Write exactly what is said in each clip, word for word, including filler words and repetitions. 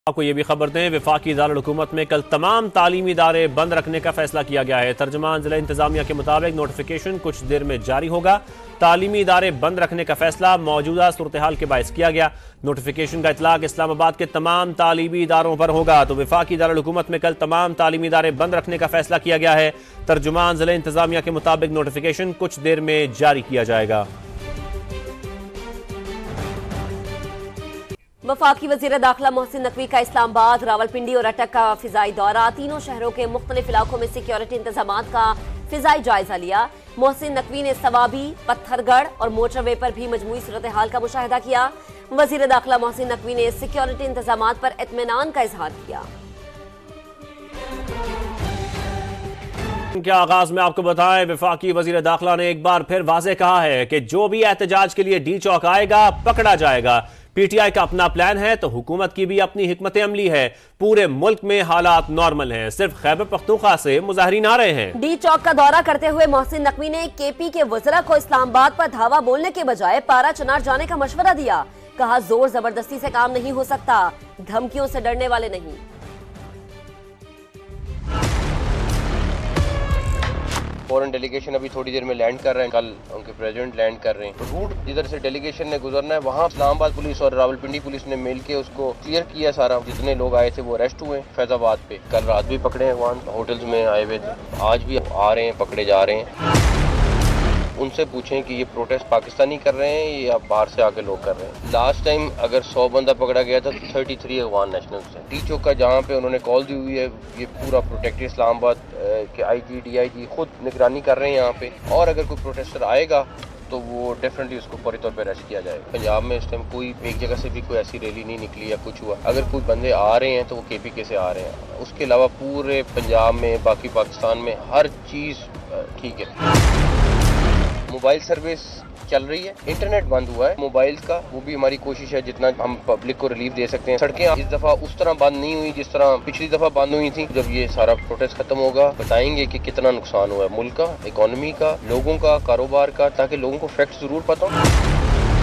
आपको ये भी खबर दें, वफाकी दारुल हुकूमत में कल तमाम तालीमी इदारे बंद रखने का फैसला किया गया है। तर्जुमान जिला इंतजामिया के मुताबिक नोटिफिकेशन कुछ देर में जारी होगा। तालीमी इदारे बंद रखने का फैसला मौजूदा सूरत हाल के बायस किया गया। नोटिफिकेशन का इतलाक इस्लामाबाद के तमाम तालीमी इदारों पर होगा, तो वफाकी दारुल हुकूमत में कल तमाम तालीमी इदारे बंद रखने का फैसला किया गया है। तर्जुमान जिला इंतजामिया के मुताबिक नोटिफिकेशन कुछ देर में जारी किया जाएगा। वफाकी वजीर दाखिला मोहसिन नकवी का इस्लामाबाद, रावलपिंडी और अटक का फिजाई दौरा। तीनों शहरों के मुख्तलिफ इलाकों में सिक्योरिटी इंतजामात का फिजाई जायजा लिया। मोहसिन नकवी ने सवाबी, पत्थरगढ़ और मोटरवे पर भी मजमूई सूरत हाल का मुशाहिदा किया। वजीर दाखिला मोहसिन नकवी ने सिक्योरिटी इंतजामात पर इत्मीनान का इजहार किया। के आगाज में आपको बताएं, वफाकी वजीर दाखिला ने एक बार फिर वाज़ेह कहा है कि जो भी एहतजाज के लिए डी चौक आएगा पकड़ा जाएगा। पीटीआई का अपना प्लान है तो हुकूमत की भी अपनी हिकमत अमली है। पूरे मुल्क में हालात नॉर्मल हैं, सिर्फ खैबर पख्तूनख्वा से मुजाहिरीन आ रहे हैं। डी चौक का दौरा करते हुए मोहसिन नकवी ने केपी के वज़रा को इस्लामाबाद पर धावा बोलने के बजाय पारा चनार जाने का मशवरा दिया। कहा, जोर जबरदस्ती से काम नहीं हो सकता, धमकियों से डरने वाले नहीं। फॉरेन डेलीगेशन अभी थोड़ी देर में लैंड कर रहे हैं, कल उनके प्रेसिडेंट लैंड कर रहे हैं। तो रूट जिधर से डेलीगेशन ने गुजरना है वहाँ इस्लामाबाद पुलिस और रावलपिंडी पुलिस ने मिल के उसको क्लियर किया सारा। जितने लोग आए थे वो अरेस्ट हुए फैजाबाद पे। कल रात भी पकड़े हैं, वहाँ होटल्स में आए हुए थे, आज भी आ रहे हैं, पकड़े जा रहे हैं। उनसे पूछें कि ये प्रोटेस्ट पाकिस्तानी कर रहे हैं या बाहर से आके लोग कर रहे हैं। लास्ट टाइम अगर सौ बंदा पकड़ा गया था तो थर्टी थ्री अफगान नेशनल्स हैं। डी चौक का जहाँ पे उन्होंने कॉल दी हुई है, ये पूरा प्रोटेक्टेड इस्लामाबाद के आई जी डी आई जी खुद निगरानी कर रहे हैं यहाँ पे। और अगर कोई प्रोटेस्टर आएगा तो वो डेफिनेटली उसको फौरी तौर पर अरेस्ट किया जाएगा। पंजाब में इस टाइम कोई एक जगह से भी कोई ऐसी रैली नहीं निकली या कुछ हुआ। अगर कोई बंदे आ रहे हैं तो वो के पी के से आ रहे हैं। उसके अलावा पूरे पंजाब में, बाकी पाकिस्तान में हर चीज़ ठीक है। मोबाइल सर्विस चल रही है, इंटरनेट बंद हुआ है मोबाइल्स का, वो भी हमारी कोशिश है जितना हम पब्लिक को रिलीफ दे सकते हैं। सड़कें इस दफा उस तरह बंद नहीं हुई जिस तरह पिछली दफा बंद हुई थी। जब ये सारा प्रोटेस्ट खत्म होगा बताएंगे कि कितना नुकसान हुआ है मुल्क का, इकोनॉमी का, लोगों का, कारोबार का, ताकि लोगों को फैक्ट जरूर पता हो।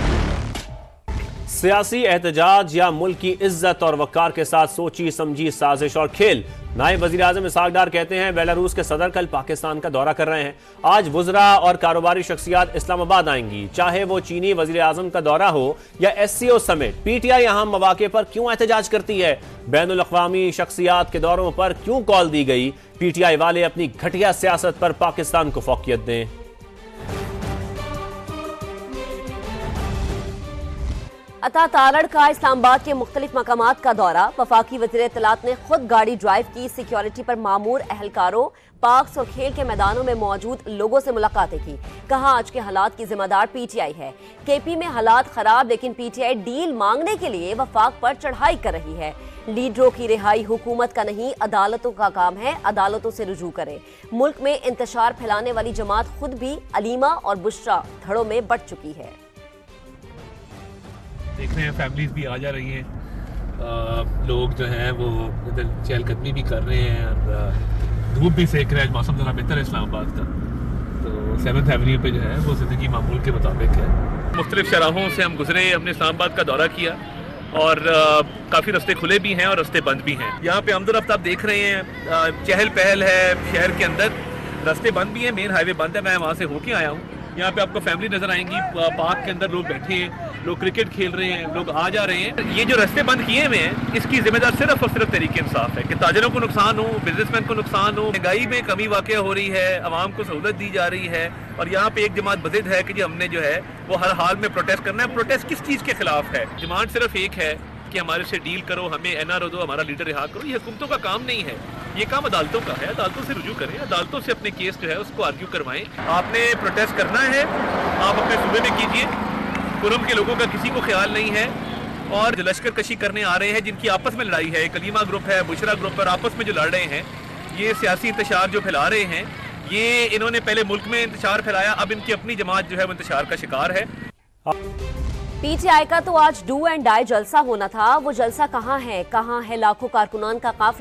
सियासी एहतजाज या मुल्क की इज्जत और वक़ार के साथ सोची समझी साजिश और खेल। नायब वज़ीर आज़म इसहाक डार कहते हैं, बेलारूस के सदर कल पाकिस्तान का दौरा कर रहे हैं। आज वुज़रा और कारोबारी शख्सियात इस्लामाबाद आएंगी, चाहे वो चीनी वज़ीर आज़म का दौरा हो या एस सी ओ समेत। पीटीआई अहम मौके पर क्यों एहतजाज करती है? बैनुल अक़वामी शख्सियात के दौरों पर क्यों कॉल दी गई? पीटीआई वाले अपनी घटिया सियासत पर पाकिस्तान को फौकियत दें। अता तारड़ का इस्लामाबाद के मुख्तलिफ मकामात का दौरा। वफाकी वज़ीर इत्तलात ने खुद गाड़ी ड्राइव की, सिक्योरिटी पर मामूर एहलकारों, पार्क्स और खेल के मैदानों में मौजूद लोगों से मुलाकातें की। कहा, आज के हालात की जिम्मेदार पीटीआई है। केपी में हालात खराब, लेकिन पीटीआई डील मांगने के लिए वफाक पर चढ़ाई कर रही है। लीडरों की रिहाई हुकूमत का नहीं, अदालतों का काम है, अदालतों से रुजू करें। मुल्क में इंतशार फैलाने वाली जमात खुद भी अलीमा और बुशरा धड़ों में बढ़ चुकी है। देख रहे हैं फैमिलीज भी आ जा रही हैं, आ, लोग जो हैं वो चहलकदमी भी कर रहे हैं और धूप भी सेक रहे हैं। मौसम ज़रा बेहतर है इस्लामाबाद का, तो सेवन्थ एवेन्यू पे जो है वो ज़िंदगी मामूल के मुताबिक है। मुख्तलिफ शराहों से हम गुजरे, हमने इस्लामाबाद का दौरा किया और काफ़ी रास्ते खुले भी हैं और रास्ते बंद भी हैं। यहाँ पे आमदोरफ्त आप देख रहे हैं, चहल पहल है शहर के अंदर, रास्ते बंद भी हैं, मेन हाईवे बंद है। मैं वहाँ से होके आया हूँ। यहाँ पे आपको फैमिली नजर आएंगी, पार्क के अंदर लोग बैठे हैं, लोग क्रिकेट खेल रहे हैं, लोग आ जा रहे हैं। ये जो रास्ते बंद किए हुए हैं इसकी जिम्मेदार सिर्फ और सिर्फ तहरीक इंसाफ है कि ताजरों को नुकसान हो, बिजनेसमैन को नुकसान हो, महंगाई में कमी वाक़या हो रही है, आवाम को सहूलत दी जा रही है। और यहाँ पे एक जमात बजिद है कि जी हमने जो है वो हर हाल में प्रोटेस्ट करना है। प्रोटेस्ट किस चीज़ के खिलाफ है? डिमांड सिर्फ एक है कि हमारे से डील करो, हमें एन आर ओ दो, हमारा लीडर रिहा करो। ये हुकूमतों का काम नहीं है, ये काम अदालतों का है। अदालतों से रुजू करें, अदालतों से अपने केस जो है उसको आर्ग्यू करवाएं। आपने प्रोटेस्ट करना है, आप अपने सूबे में कीजिए। कुरम के लोगों का किसी को ख्याल नहीं है और जो लश्कर कशी करने आ रहे हैं, जिनकी आपस में लड़ाई है, कलीमा ग्रुप है, बुशरा ग्रुप पर आपस में जो लड़ रहे हैं, ये सियासी इंतशार जो फैला रहे हैं, ये इन्होंने पहले मुल्क में इंतशार फैलाया, अब इनकी अपनी जमात जो है वो इंतशार का शिकार है। पीटीआई का तो आज डू एंड डाई जलसा होना था, वो जलसा कहाँ है? कहाँ है लाखों कारकुनान का काफिला?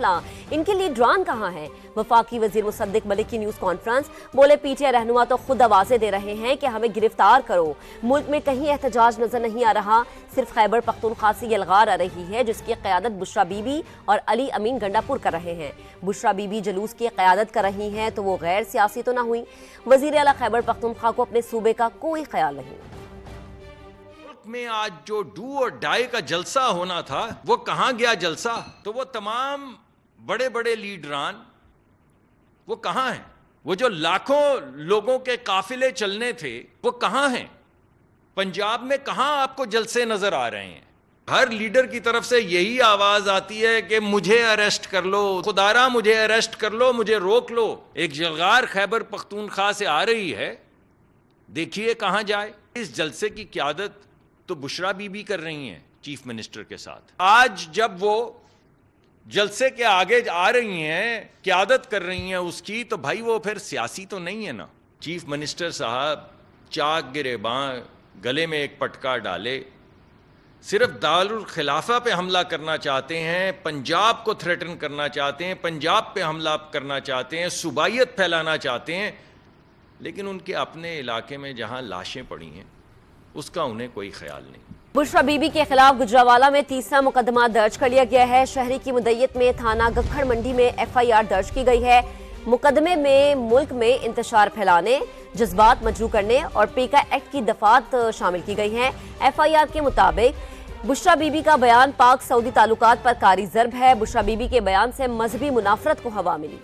इनके लीडरान कहाँ हैं? वफाकी वजीर मुसद्दिक मलिक की न्यूज कॉन्फ्रेंस, बोले पीटीआई रहनुमा तो खुद आवाजें दे रहे हैं कि हमें गिरफ्तार करो। मुल्क में कहीं एहतजाज नजर नहीं आ रहा, सिर्फ खैबर पख्तूनख्वा से यलगार आ रही है जिसकी क़यादत बुशरा बीबी और अली अमीन गंडापुर कर रहे हैं। बुशरा बीबी जलूस की क़यादत कर रही हैं तो वो गैर सियासी तो ना हुई? वजीर आला खैबर पख्तूनख्वा को अपने सूबे का कोई ख्याल नहीं। में आज जो डू और डाई का जलसा होना था वो कहां गया जलसा? तो वो तमाम बड़े बड़े लीडरान वो कहां हैं? वो जो लाखों लोगों के काफिले चलने थे वो कहां हैं? पंजाब में कहां आपको जलसे नजर आ रहे हैं? हर लीडर की तरफ से यही आवाज आती है कि मुझे अरेस्ट कर लो, खुदारा मुझे अरेस्ट कर लो, मुझे रोक लो। एक जलगार खैबर पख्तूनख्वा से आ रही है, देखिए कहां जाए। इस जलसे की क़यादत तो बुशरा बीबी कर रही हैं चीफ मिनिस्टर के साथ। आज जब वो जलसे के आगे आ रही हैं, क़यादत कर रही हैं उसकी, तो भाई वो फिर सियासी तो नहीं है ना। चीफ मिनिस्टर साहब चाक गिरेबां, गले में एक पटका डाले, सिर्फ दारुल खिलाफा पे हमला करना चाहते हैं, पंजाब को थ्रेटन करना चाहते हैं, पंजाब पे हमला करना चाहते हैं, सुबाइयत फैलाना चाहते हैं, लेकिन उनके अपने इलाके में जहां लाशें पड़ी हैं उसका उन्हें कोई ख्याल नहीं। बुशरा बीबी के खिलाफ गुजरावाला में तीसरा मुकदमा दर्ज कर लिया गया है। शहरी की मुद्दयत में थाना गखड़ मंडी में एफ आई आर दर्ज की गई है। मुकदमे में मुल्क में इंतशार फैलाने, जज्बात मजरू करने और पीका एक्ट की दफात शामिल की गई हैं। एफ आई आर के मुताबिक बुशरा बीबी का बयान पाक सऊदी ताल्लुकात पर कारी ज़र्ब है। बुशरा बीबी के बयान से मजहबी मुनाफरत को हवा मिली।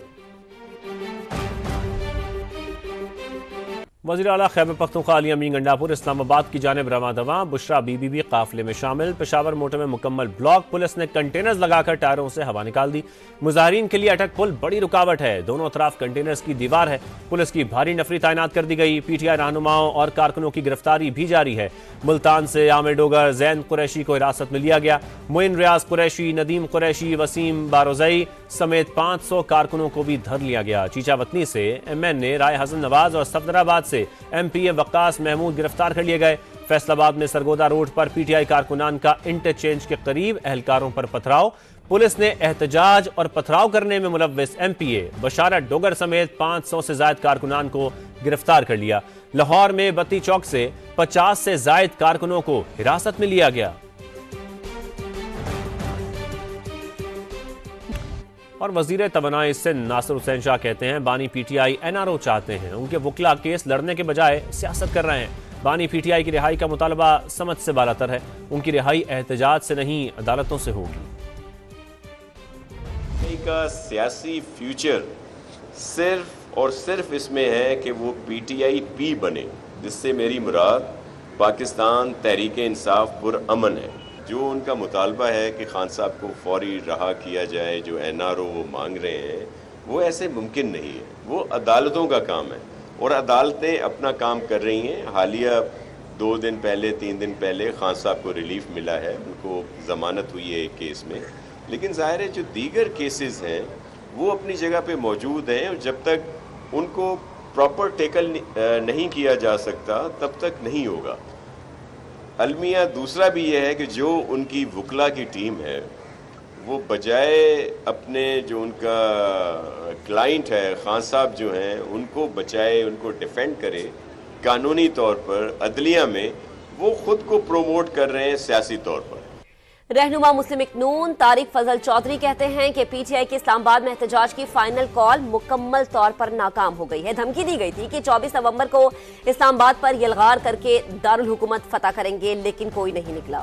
वज़ीर आला खैबर पख्तूनख्वा अली अमीन गंडापुर इस्लामाबाद की जानिब रवां दवा। बुशरा बीबी भी काफिले में शामिल। पेशावर मोटर में मुकम्मल ब्लॉक। पुलिस ने कंटेनर्स लगाकर टायरों से हवा निकाल दी। मुजाहिरीन के लिए अटक पुल बड़ी रुकावट है, दोनों तरफ कंटेनर्स की दीवार है। पुलिस की भारी नफरी तैनात कर दी गई। पीटीआई रहनुमाओं और कारकुनों की गिरफ्तारी भी जारी है। मुल्तान से आमिर डोगर जैन कुरैशी को हिरासत में लिया गया। मुइन रियाज कुरैशी, नदीम कुरैशी, वसीम बारोजई समेत पाँच सौ कारकुनों को भी धर लिया गया। चीचावतनी से M N A Rai Hassan Nawaz और सफदराबाद से M P A Waqas Mahmood गिरफ्तार कर लिए गए। फैसलाबाद में सरगोदा रोड पर पीटीआई कारकुनान का इंटरचेंज के करीब एहलकारों पर पथराव। पुलिस ने एहतजाज और पथराव करने में मुलव्विस M P A Basharat Dogar समेत पाँच सौ से जायद कारकुनान को गिरफ्तार कर लिया। लाहौर में बत्ती चौक से पचास से जायद कारकुनों को हिरासत में लिया गया। और वजीर तवानाई सिंध नासिर हुसैन शाह कहते हैं बानी पीटीआई एन आर ओ चाहते हैं, उनके वकला केस लड़ने के बजाय सियासत कर रहे हैं। बानी पीटीआई की रिहाई का मुतालबा समझ से बालातर है, उनकी रिहाई एहतजाज से नहीं अदालतों से होगी। का सियासी फ्यूचर सिर्फ और सिर्फ इसमें है कि वो पीटीआई पी बने, जिससे मेरी मुराद पाकिस्तान तहरीक इंसाफ पुरअमन है। जो उनका मुतालबा है कि खान साहब को फौरी रहा किया जाए, जो एन आर ओ वो मांग रहे हैं, वो ऐसे मुमकिन नहीं है। वो अदालतों का काम है और अदालतें अपना काम कर रही हैं। हालिया दो दिन पहले तीन दिन पहले खान साहब को रिलीफ मिला है, उनको ज़मानत हुई है एक केस में, लेकिन ज़ाहिर है जो दीगर केसेस हैं वो अपनी जगह पे मौजूद हैं और जब तक उनको प्रॉपर टेकल नहीं किया जा सकता तब तक नहीं होगा। अलमिया दूसरा भी यह है कि जो उनकी वकला की टीम है वो बजाय अपने जो उनका क्लाइंट है खान साहब जो हैं उनको बचाए, उनको डिफेंड करे कानूनी तौर पर, अदलिया में वो खुद को प्रोमोट कर रहे हैं सियासी तौर पर। रहनुमा मुस्लिम नून तारिक फजल चौधरी कहते हैं कि पीटीआई की इस्लामाबाद में एहतजाज की फाइनल कॉल मुकम्मल तौर पर नाकाम हो गई है। धमकी दी गई थी कि चौबीस नवंबर को इस्लामाबाद पर यलगार करके दारुल हुकूमत फतह करेंगे, लेकिन कोई नहीं निकला।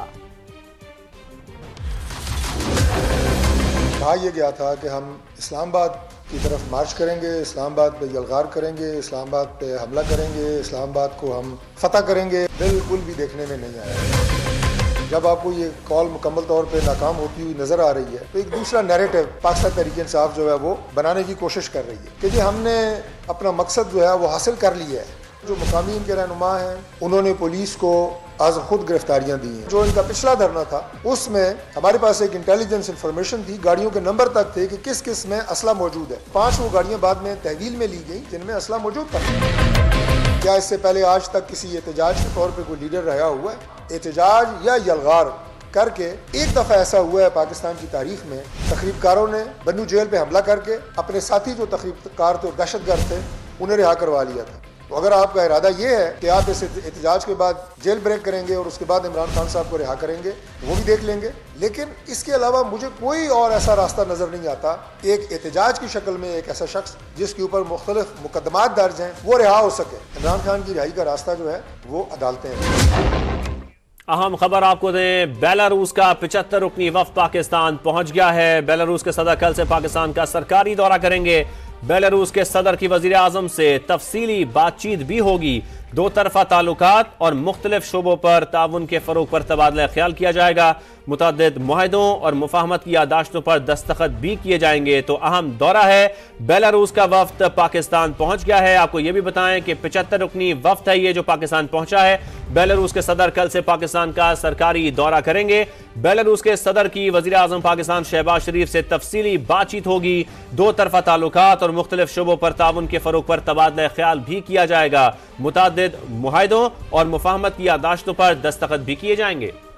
कहा यह गया था कि हम इस्लामाबाद की तरफ मार्च करेंगे, इस्लामाबाद पे यलगार करेंगे, इस्लामाबाद पे हमला करेंगे, इस्लामाबाद को हम फतह करेंगे। बिल्कुल भी देखने में नहीं आया। जब आपको ये कॉल मुकम्मल तौर पे नाकाम होती हुई नज़र आ रही है तो एक दूसरा नैरेटिव पाकिस्तान तहरीक इंसाफ जो है वो बनाने की कोशिश कर रही है कि जी हमने अपना मकसद जो है वो हासिल कर लिया है। जो मुकामी इनके रहनुमा हैं उन्होंने पुलिस को आज खुद गिरफ्तारियां दी हैं। जो इनका पिछला धरना था उसमें हमारे पास एक इंटेलिजेंस इंफॉर्मेशन थी, गाड़ियों के नंबर तक थे कि किस किस में असला मौजूद है। पाँच वो गाड़ियाँ बाद में तहवील में ली गई जिनमें असला मौजूद था। क्या इससे पहले आज तक किसी एहतजाज के तौर पर कोई लीडर रहा हुआ है? एहतजाज या यलगार करके एक दफा ऐसा हुआ है पाकिस्तान की तारीख में, तखरीबकारों ने बन्नू जेल पे हमला करके अपने साथी जो तखरीबकार थे, दहशतगर्द थे, उन्हें रिहा करवा लिया था। तो अगर आपका इरादा ये है कि आप इस एहतजाज के बाद जेल ब्रेक करेंगे और उसके बाद इमरान खान साहब को रिहा करेंगे, वो भी देख लेंगे। लेकिन इसके अलावा मुझे कोई और ऐसा रास्ता नजर नहीं आता एक एहतजाज की शक्ल में एक ऐसा शख्स जिसके ऊपर मुख्तलिफ मुकदमात दर्ज हैं वो रिहा हो सके। इमरान खान की रिहाई का रास्ता जो है वो अदालतें हैं। अहम खबर आपको दें, बेलारूस का पिचहत्तर रुकनी वफ्द पाकिस्तान पहुंच गया है। बेलारूस के सदर कल से पाकिस्तान का सरकारी दौरा करेंगे। बेलारूस के सदर की वजीर आजम से तफसीली बातचीत भी होगी। दो तरफा ताल्लुकात और मुख्तलिफ शोबों पर ताउन के फरोग पर तबादला ख्याल किया जाएगा। मुतअद्दिद मुआहदों और मुफाहमत की यादाश्तों पर दस्तखत भी किए जाएंगे। तो अहम दौरा है, बेलारूस का वफ्द पाकिस्तान पहुंच गया है। आपको यह भी बताएं कि पिचहत्तर रुकनी वफ्द है ये जो पाकिस्तान पहुंचा है। बेलारूस के सदर कल से पाकिस्तान का सरकारी दौरा करेंगे। बेलारूस के सदर की वजीर आजम पाकिस्तान शहबाज शरीफ से तफसीली बातचीत होगी। दो तरफा ताल्लुकात और मुख्तलिफ शोबों पर ताउन के फरोग पर तबादला ख्याल भी किया जाएगा। मुतअद्दिद मुआहदों और मुफाहमत की यादाश्तों पर दस्तखत भी किए जाएंगे।